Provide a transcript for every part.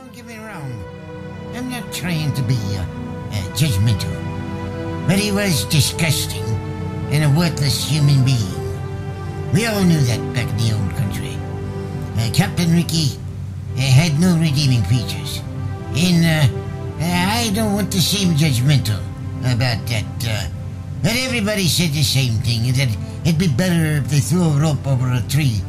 Don't get me wrong. I'm not trying to be judgmental, but he was disgusting and a worthless human being. We all knew that back in the old country. Captain Ricky had no redeeming features, and I don't want to seem judgmental about that. But everybody said the same thing, that it'd be better if they threw a rope over a tree.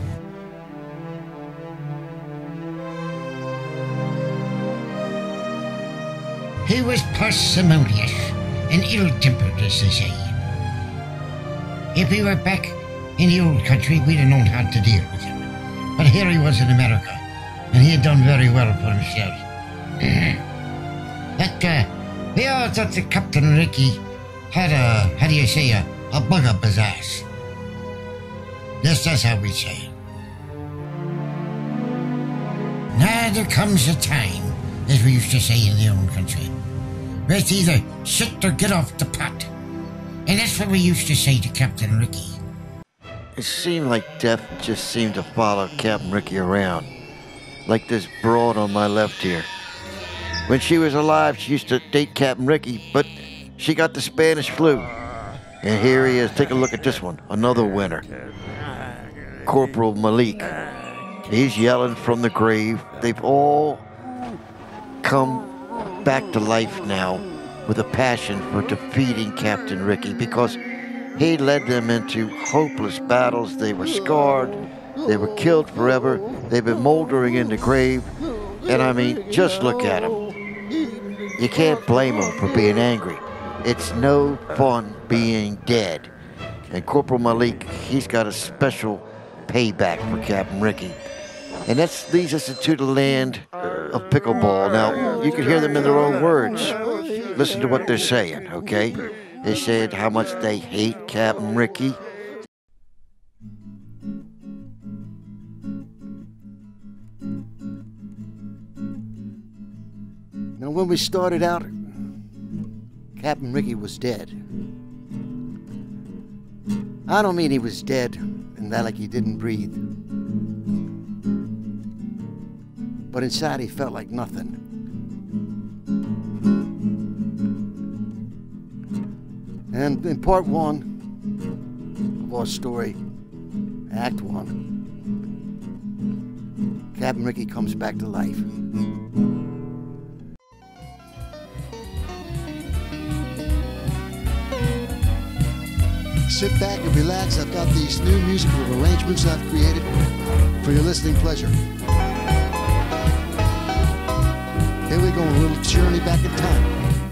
He was parsimonious and ill-tempered, as they say. If he were back in the old country, we'd have known how to deal with him. But here he was in America, and he had done very well for himself. But we all thought that Captain Ricky had a bug up his ass. That's how we say it. Now there comes a time, as we used to say in the old country, where it's either sit or get off the pot. And that's what we used to say to Captain Ricky. It seemed like death just seemed to follow Captain Ricky around, like this broad on my left here. When she was alive, she used to date Captain Ricky, but she got the Spanish flu. And here he is. Take a look at this one. Another winner. Corporal Malik. He's yelling from the grave. They've all come back to life now with a passion for defeating Captain Ricky because he led them into hopeless battles. They were scarred. They were killed forever. They've been moldering in the grave. And I mean, just look at them. You can't blame them for being angry. It's no fun being dead. And Corporal Malik, he's got a special payback for Captain Ricky. And that leads us into the land of pickleball. Now, you can hear them in their own words. Listen to what they're saying, okay? They said how much they hate Captain Ricky. Now, when we started out, Captain Ricky was dead. I don't mean he was dead and that like he didn't breathe. But inside he felt like nothing. And in part one of our story, Act 1, Captain Ricky comes back to life. Sit back and relax. I've got these new musical arrangements I've created for your listening pleasure. Here we go, a little journey back in time.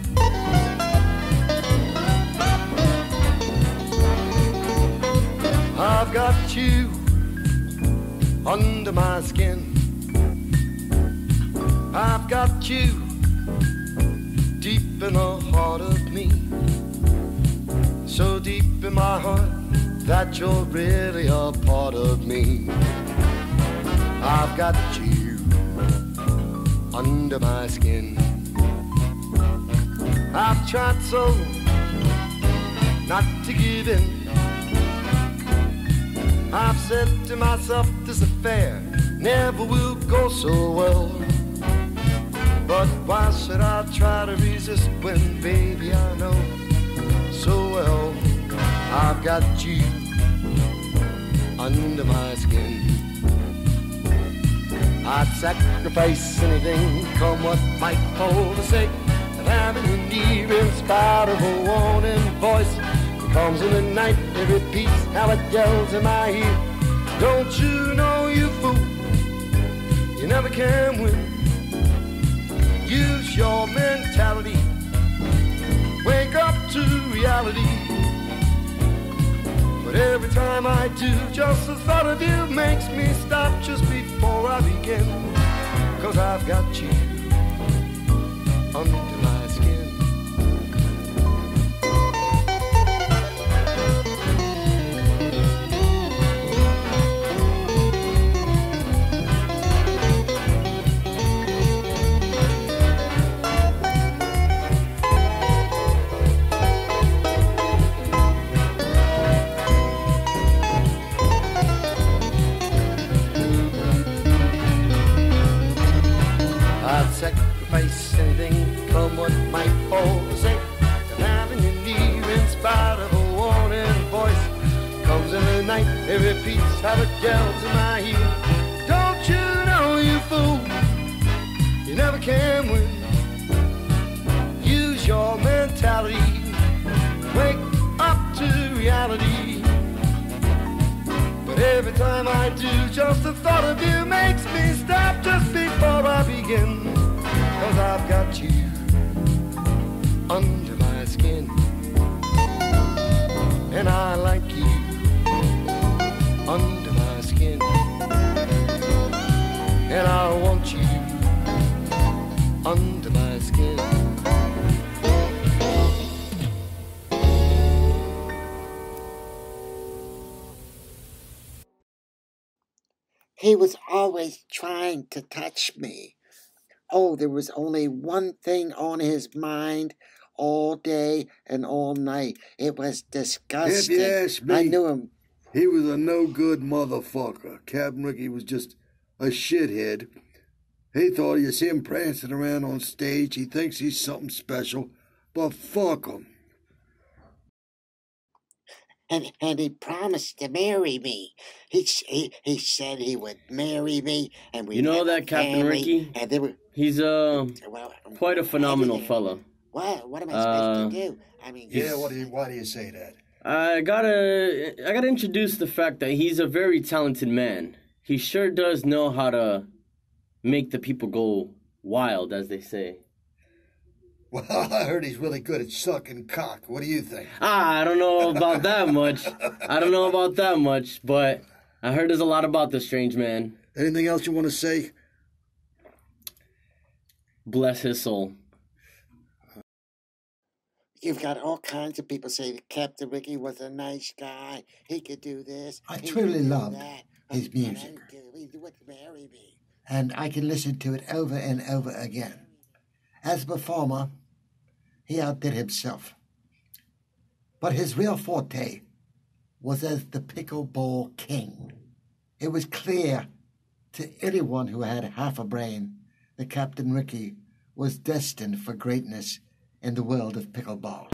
I've got you under my skin. I've got you deep in the heart of me. So deep in my heart that you're really a part of me. I've got you under my skin. I've tried so not to give in. I've said to myself this affair never will go so well. But why should I try to resist when baby I know so well I've got you under my skin. I'd sacrifice anything, come what might, for the sake of having you near. In spite of a warning voice that comes in the night, it repeats how it yells in my ear. Don't you know, you fool, you never can win. Use your mentality, wake up to reality. But every time I do, just the thought of you makes me stop just before I begin. 'Cause I've got you under my skin. I'd sacrifice anything, come what might, for the sake of having you near. In spite of a warning voice, comes in the night, every piece how it gels in my heel. Don't you know, you fool, you never can win. Use your mentality, wake up to reality. But every time I do, just the thought of you makes me stop just before I begin. 'Cause I've got you under my skin, and I like you under my skin, and I want you under my skin. He was always trying to touch me. Oh, there was only one thing on his mind all day and all night. It was disgusting. If you ask me, I knew him. He was a no-good motherfucker. Captain Ricky was just a shithead. He thought you see him prancing around on stage. He thinks he's something special, but fuck him. And he promised to marry me. He said he would marry me, and we. You know that Captain Ricky? And they were, He's quite a phenomenal fella. What am I supposed to do? I mean, Yeah, why do you say that? I gotta introduce the fact that he's a very talented man. He sure does know how to make the people go wild, as they say. Well, I heard he's really good at sucking cock. What do you think? I don't know about that much. But I heard there's a lot about this strange man. Anything else you want to say? Bless his soul. You've got all kinds of people say that Captain Ricky was a nice guy. He could do this. I he truly could do loved that. his music. He would marry me. And I can listen to it over and over again. As a performer, he outdid himself. But his real forte was as the pickleball king. It was clear to anyone who had half a brain that Captain Ricky was destined for greatness in the world of pickleball.